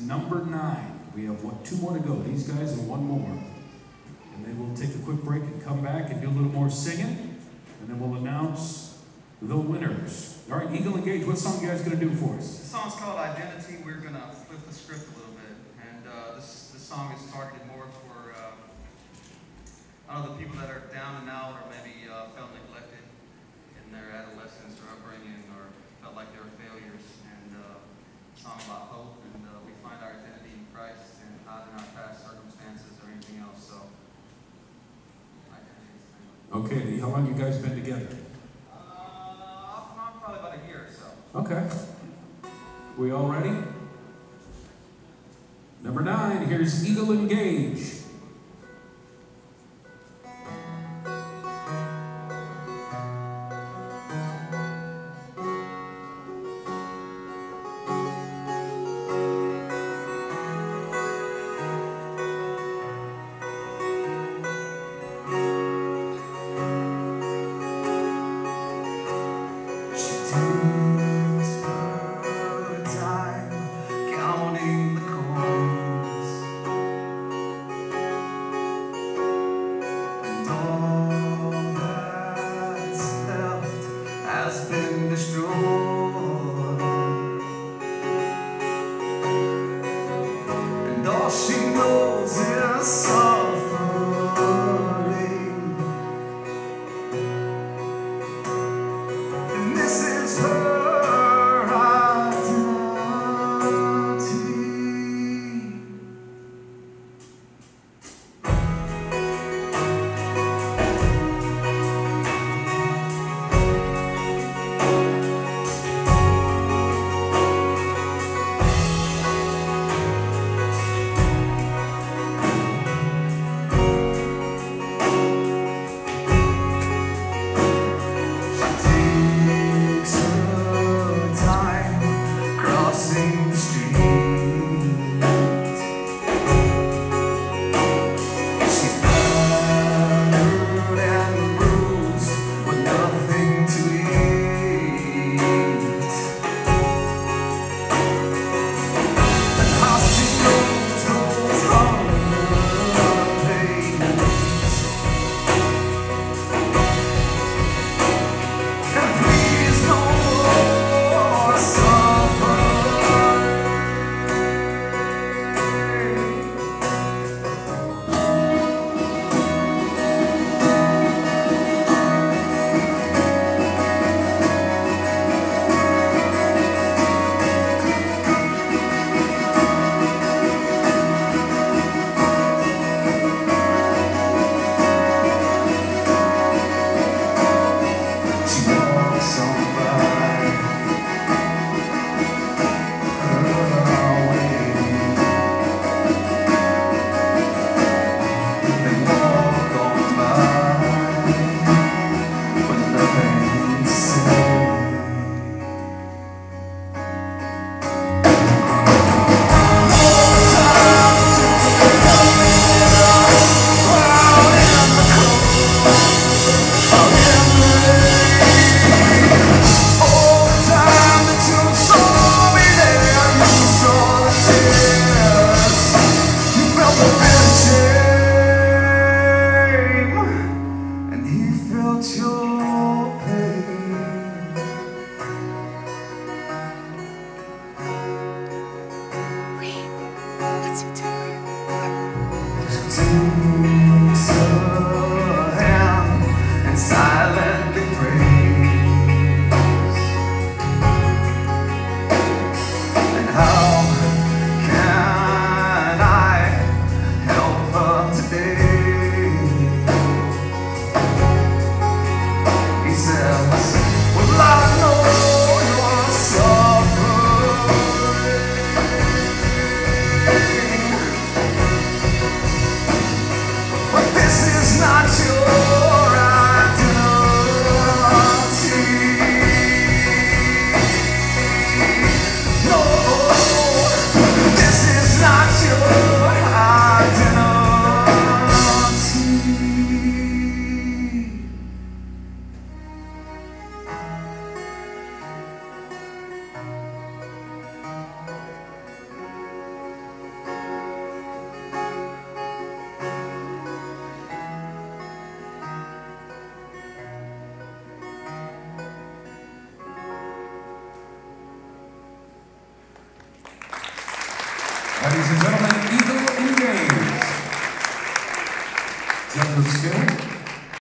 number 9. We have two more to go. These guys and one more. And then we'll take a quick break and come back and do a little more singing. And then we'll announce the winners. All right, Eagle Engage, what song you guys going to do for us? The song's called Identity. We're going to flip the script a little bit. And this song is targeted more for the people that are down and out or maybe felt neglected in their adolescence or upbringing or felt like they were failures. And a song about hope, and we find our identity in Christ and not in our past circumstances or anything else. So, identity is the thing. Okay, how long you guys been together? Off and on, probably about a year or so. Okay. We all ready? Number 9, here's Eagle Engage. Ladies and gentlemen, Eagle Engage. Gender skill.